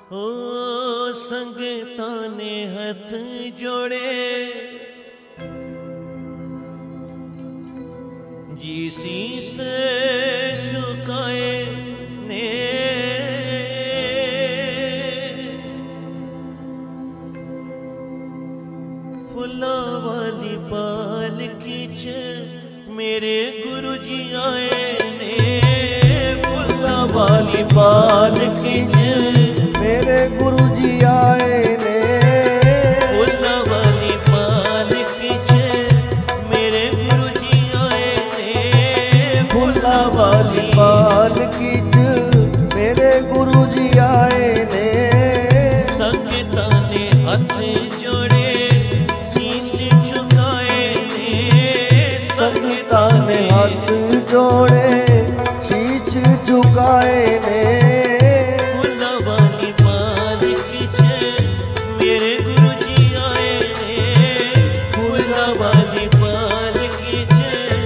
ओ संगतां ने हथ जोड़े जी शीस झुकाए ने फुला वाली पालकी च मेरे गुरु जी आए ने फुला वाली पालकी च मेरे गुरु जी आए ने फुला वाली पालकी च मेरे गुरु जी आए ने फुला वाली पालकी च मेरे गुरु जी आए ने संगतां ने हथ जोड़े शीश झुकाए ने संगतां ने हाथ जोड़े शीश झुकाए ने फुला वाली पालकी च मेरे गुरु जी आए ने फुला वाली पालकी च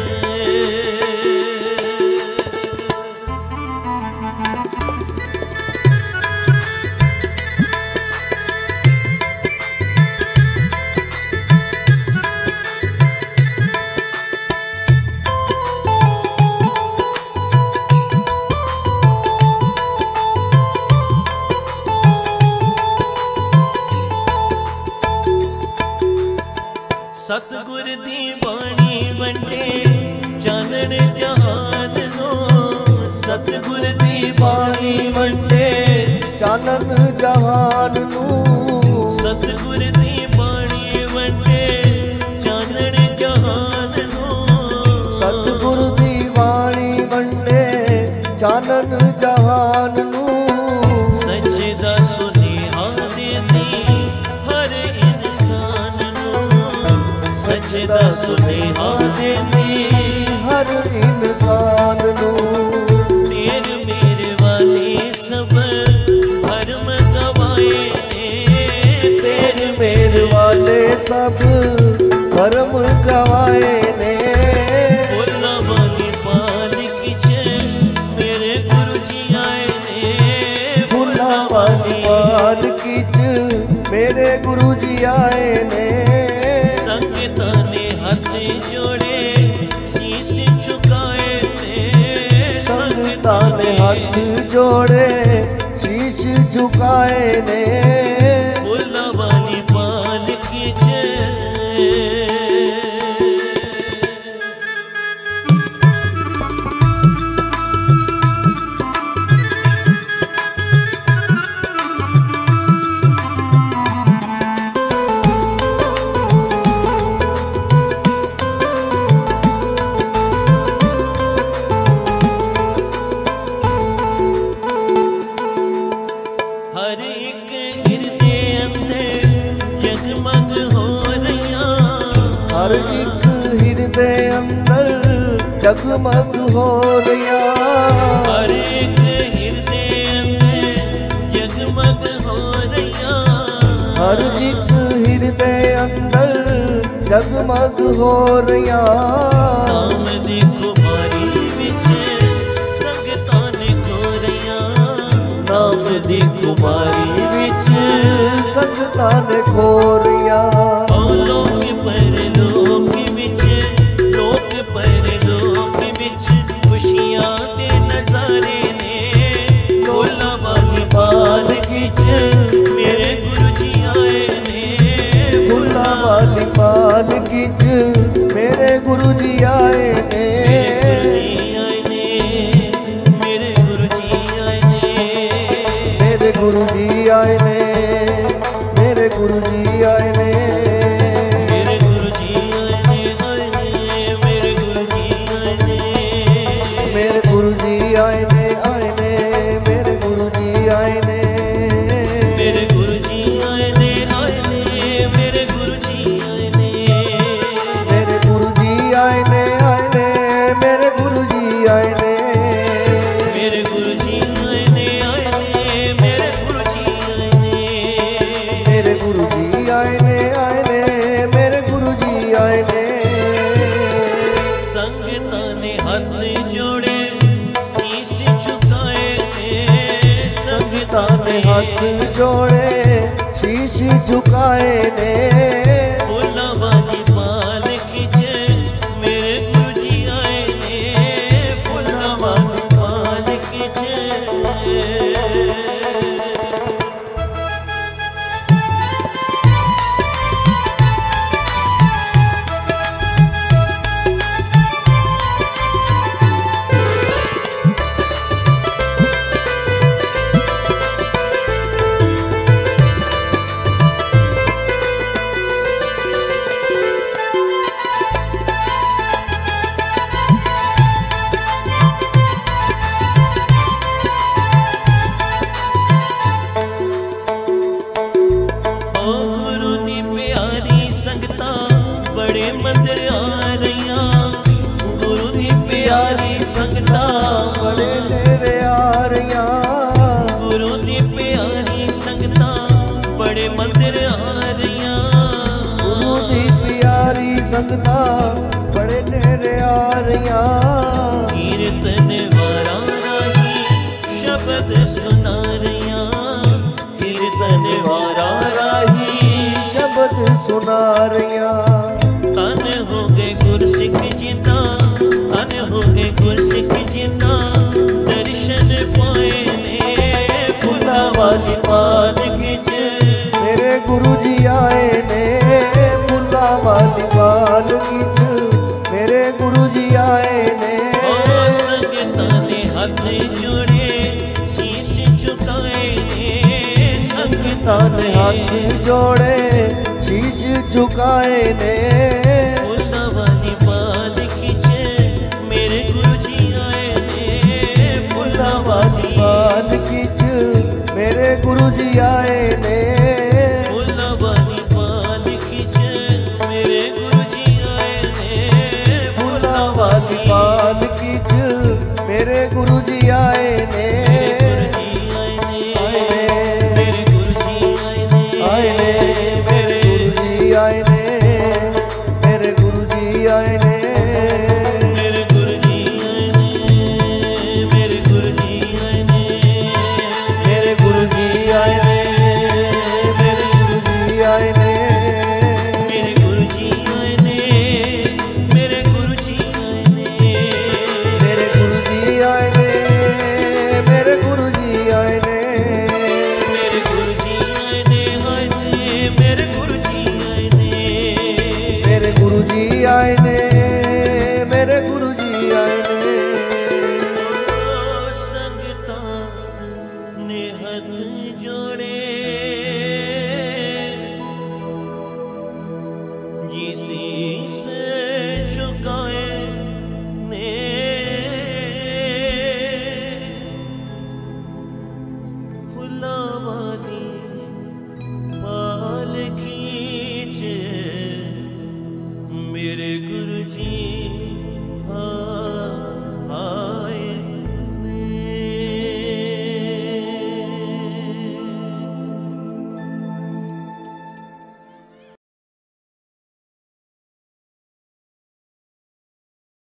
सतगुर दी बाणी वंडे चानण जहान नो सतगुर दी बाणी वंडे चानन जहान नू सतगुर दी बाणी वंडे चानण जहान नो सतगुर दी बाणी वंडे चानन जहान नू सच्चे दा सुनेहा देती हर इंसान नो सच्चे दा सुनेहा देती हर इंसान नू तेरे मेरे वाले सब भरम गवाए ने तेरे मेरे वाले सब धर्म गवाए ने फुला वाली पालकी च मेरे गुरु जी आए ने फुला वाली पालकी च मेरे गुरु जी आए ने संगतां ने हथ जोड़े शीश झुकाए ने संगतां ने हाथ जोड़े शीश झुकाए ने फुला वाली पालकी च हर एक हृदय अंदर जगमग हो रहिया हर एक हृदय अंदर जगमग हो रहा हर एक हृदय अंदर जगमग हो रहिया हर एक हृदय अंदर जगमग हो रहा नाम दी कुमारी विच संगतां ने खोरिया नाम दी कुमारी विच संगतां ने खोरिया लोक परलोक विच लोक परलोक विच खुशियां दे नजारे ने फुला वाली पालकी च मेरे गुरु जी आए ने फुला वाली पालकी च मेरे गुरु जी आए ने मेरे गुरु जी आए ने मेरे गुरु जी आए ने मेरे गुरु जी आए जोड़े शीश झुकाए ने फूला वाली पालकी च मेरे गुरु जी आए ने फूला वाली पालकी च बड़े मंदिर आ रहियां गुरु दी प्यारी संगतां बड़े डेरे आ रहियां गुरु दी प्यारी संगतां बड़े मंदिर आ रहियां गुरु दी प्यारी संगतां बड़े डेरे आ रहियां कीर्तन वारा राही शब्द सुना रहियां कीर्तन वारा राही शब्द सुना रहियां तन हो गए गुरसिख जिन्ना तन हो गए गुरसिख जिन्ना दर्शन पाए ने फूला वाली पालकी च मेरे गुरु जी आए ने फूला वाली पालकी च मेरे गुरु जी आए ने संगतां ने हाथ जोड़े शीश झुकाए ने संगतां ने हाथ जोड़े शीश झुकाए ने फूला वाली पालकी च मेरे गुरु जी आए ने फूला वाली पालकी च मेरे गुरु जी आए ने